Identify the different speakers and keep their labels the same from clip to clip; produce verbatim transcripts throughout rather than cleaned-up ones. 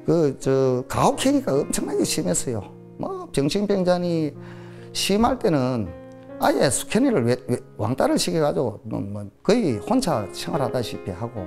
Speaker 1: 그 저 가혹행위가 엄청나게 심했어요. 뭐 정신병자니 심할 때는 아예 숙현이를 외, 외, 왕따를 시켜가지고 뭐, 뭐 거의 혼자 생활하다시피 하고.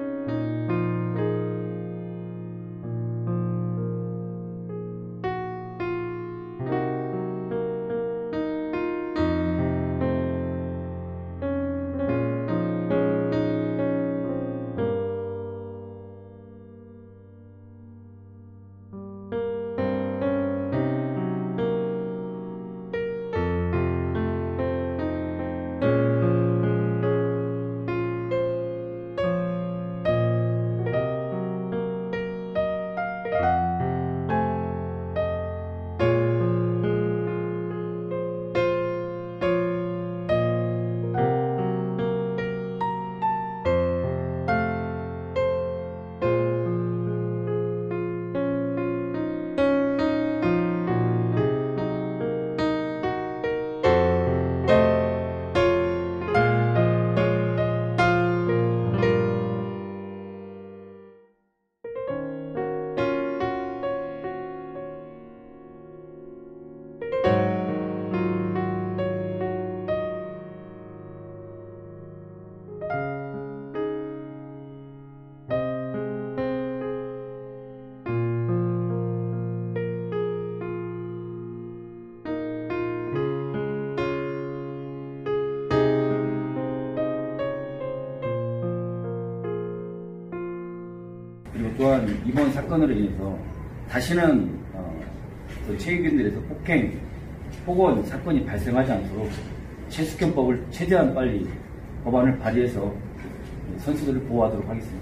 Speaker 2: 그리고 또한 이번 사건으로 인해서 다시는 어, 체육인들에서 폭행, 폭언 사건이 발생하지 않도록 최숙현법을 최대한 빨리 법안을 발의해서 선수들을 보호하도록 하겠습니다.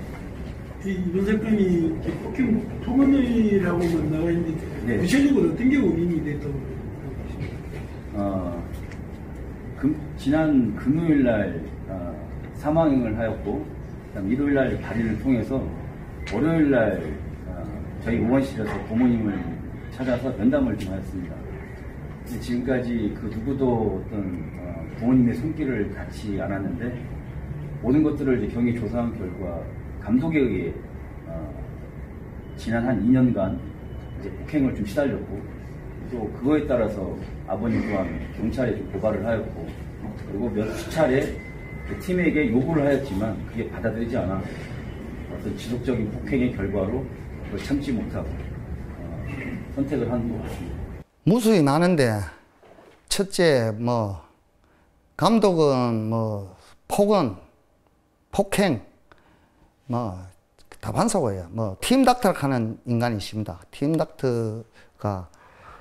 Speaker 3: 이번 사건이 폭행, 폭언이라고만 나와 있는데 네. 구체적으로 어떤 게 원인이 됐다고 보십니까?
Speaker 2: 어, 금, 지난 금요일날 어, 사망을 하였고 일요일날 발의를 통해서 월요일날 어, 저희 의원실에서 부모님을 찾아서 면담을 좀 하였습니다. 지금까지 그 누구도 어떤 어, 부모님의 손길을 닿지 않았는데 모든 것들을 이제 경위 조사한 결과 감독에 의해 어, 지난 한 이 년간 이제 폭행을 좀 시달렸고 또 그거에 따라서 아버님 또한 경찰에 좀 고발을 하였고 그리고 몇 차례 그 팀에게 요구를 하였지만 그게 받아들이지 않아 어떤 지속적인 폭행의 결과로 그걸 참지 못하고 어, 선택을 한 것 같습니다.
Speaker 1: 무수히 많은데 첫째 뭐 감독은 뭐 폭언, 폭행 뭐 다반사고예요. 뭐 팀닥터를 하는 인간이십니다. 팀닥터가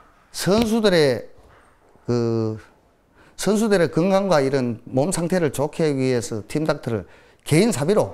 Speaker 1: 선수들의 그 선수들의 건강과 이런 몸 상태를 좋게 하기 위해서 팀닥터를 개인 사비로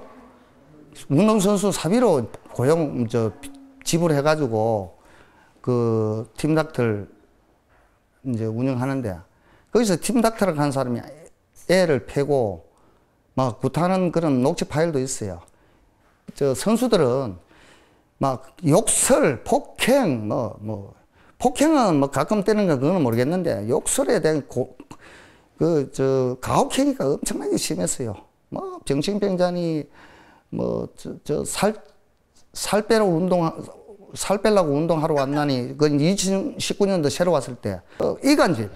Speaker 1: 운동선수 사비로 고용 저 지불해 가지고 그 팀닥터를 이제 운영하는데 거기서 팀닥터를 한 사람이 애를 패고 막 구타하는 그런 녹취 파일도 있어요. 저 선수들은 막 욕설, 폭행 뭐 뭐 폭행은 뭐 가끔 때리는 건 그거는 모르겠는데 욕설에 대한 고, 그, 저, 가혹행위가 엄청나게 심했어요. 뭐, 정신병자니, 뭐, 저, 저, 살, 살 빼러 운동, 살 빼려고 운동하러 왔나니, 그 이천십구 년도 새로 왔을 때, 어, 이간질.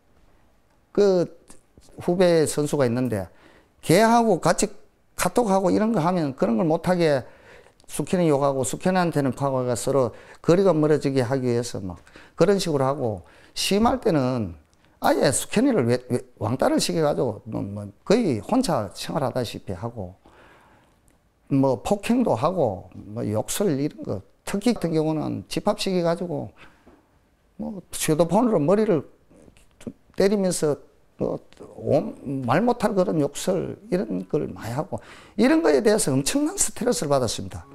Speaker 1: 그 후배 선수가 있는데, 걔하고 같이 카톡하고 이런 거 하면 그런 걸 못하게 숙현이 욕하고 숙현한테는 파고가 서로 거리가 멀어지게 하기 위해서 막 그런 식으로 하고, 심할 때는 아예 숙현이를 외, 외, 왕따를 시켜가지고 뭐, 뭐 거의 혼자 생활하다시피 하고 뭐 폭행도 하고 뭐 욕설 이런 거 특히 같은 경우는 집합시켜가지고 뭐 휴대폰으로 머리를 때리면서 뭐 말 못할 그런 욕설 이런 걸 많이 하고 이런 거에 대해서 엄청난 스트레스를 받았습니다.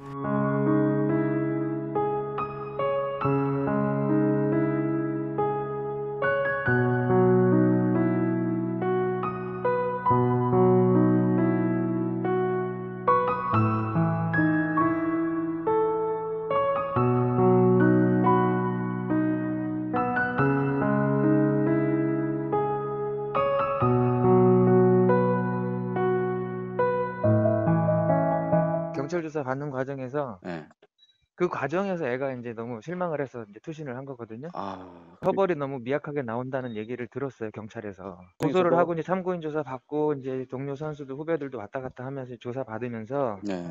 Speaker 4: 경찰 조사 받는 과정에서
Speaker 5: 네.
Speaker 4: 그 과정에서 애가 이제 너무 실망을 해서 이제 투신을 한 거거든요.
Speaker 5: 아,
Speaker 4: 처벌이 너무 미약하게 나온다는 얘기를 들었어요, 경찰에서.
Speaker 5: 그래서
Speaker 4: 고소를
Speaker 5: 뭐-
Speaker 4: 하고 이제 참고인 조사 받고 이제 동료 선수들 후배들도 왔다 갔다 하면서 조사 받으면서
Speaker 5: 네.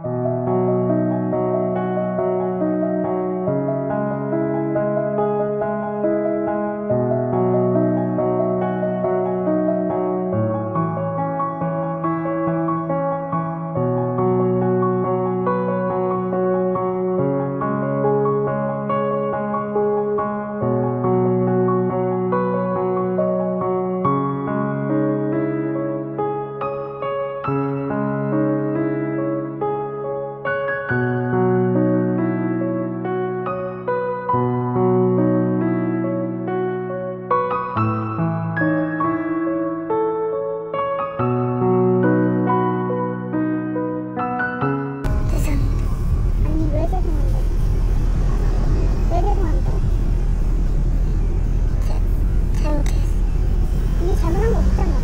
Speaker 6: 아니 왜 죄송한데? 왜 죄송한데? 제, 잘못했어. 니 잘못한 거 없잖아.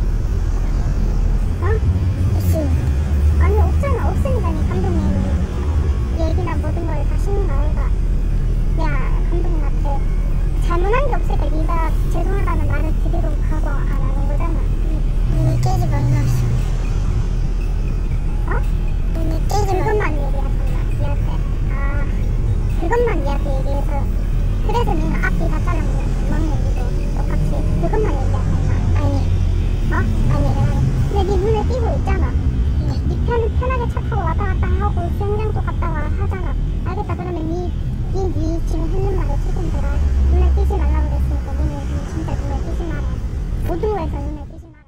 Speaker 6: 어? 씨. 아니 없잖아. 없으니까 니 감독님 얘기나 모든 걸 다 신는 거 아이가. 야 감독님한테 잘못한 게 없으니까 니가 죄송하다는 말을 드리고 가고 안 하는 거잖아. 니 깨지 말라서. 어? 니 깨지 말라. 그것만 얘기하잖아. 니한테. 아 그것만 니한테 얘기해서 그래서 니가 앞뒤 다 잘라먹는 니도 똑같이 그것만 얘기하잖아. 아니 어? 아니 내가 근데 니 눈에 띄고 있잖아. 니 편, 편하게 차 타고 왔다 갔다 하고 수영장도 갔다 와 하잖아. 알겠다. 그러면 니, 니, 니 지금 했는 말을 책임져라. 눈에 띄지 말라고 그랬으니까 니는 진짜 눈에 띄지 마라. 모든 거에서 눈에 띄지 마라.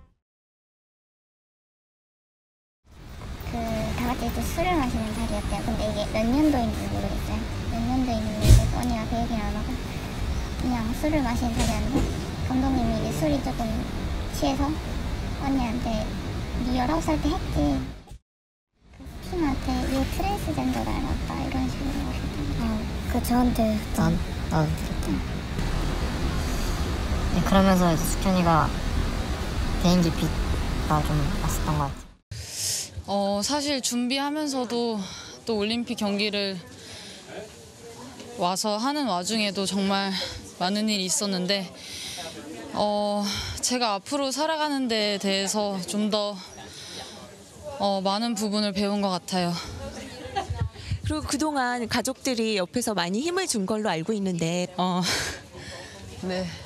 Speaker 6: 그 다같이 또 술을 마시는 자리였대요. 근데 이게 몇 년도인지 모르겠어요. 몇 년도인지 모르겠고 언니가 그 얘기를 안 하고 그냥 술을 마시는 자리였는데 감독님이 이제 술이 조금 취해서 언니한테 니 열아홉 살 때 했지. 그 팀한테 얘 트랜스젠더 닮았다 이런 식으로 하셨던 거. 그 저한테
Speaker 7: 난, 나도 들었다. 네, 그러면서 이제 숙현이가 개인기 빚가 좀 났었던 것 같아.
Speaker 8: 어, 사실 준비하면서도 또 올림픽 경기를 와서 하는 와중에도 정말 많은 일이 있었는데 어, 제가 앞으로 살아가는 데에 대해서 좀 더 어, 많은 부분을 배운 것 같아요.
Speaker 9: 그리고 그동안 가족들이 옆에서 많이 힘을 준 걸로 알고 있는데
Speaker 8: 어, 네.